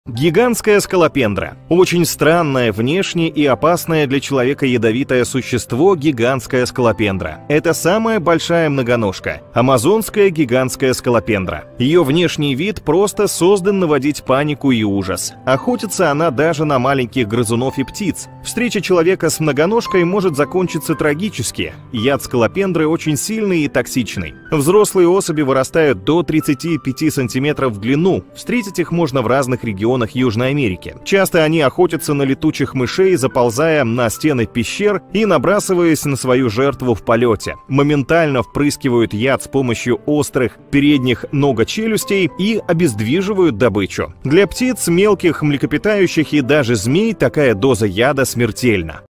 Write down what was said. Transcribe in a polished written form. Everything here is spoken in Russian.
Гигантская скалопендра. Очень странное внешне и опасное для человека ядовитое существо гигантская скалопендра. Это самая большая многоножка. Амазонская гигантская скалопендра. Ее внешний вид просто создан наводить панику и ужас. Охотится она даже на маленьких грызунов и птиц. Встреча человека с многоножкой может закончиться трагически. Яд скалопендры очень сильный и токсичный. Взрослые особи вырастают до 35 сантиметров в длину. Встретить их можно в разных регионах Южной Америки. Часто они охотятся на летучих мышей, заползая на стены пещер и набрасываясь на свою жертву в полете. Моментально впрыскивают яд с помощью острых передних ноготелюстей и обездвиживают добычу. Для птиц, мелких млекопитающих и даже змей такая доза яда смертельна.